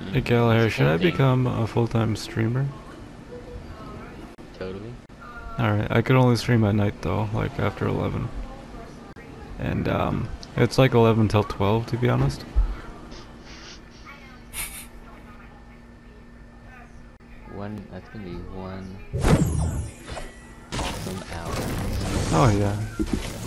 Hey Gallagher, should I Same thing. become a full-time streamer? Totally. Alright, I could only stream at night though, like after 11. And Mm, it's like 11 till 12 to be honest. that's gonna be one awesome hour. Oh yeah.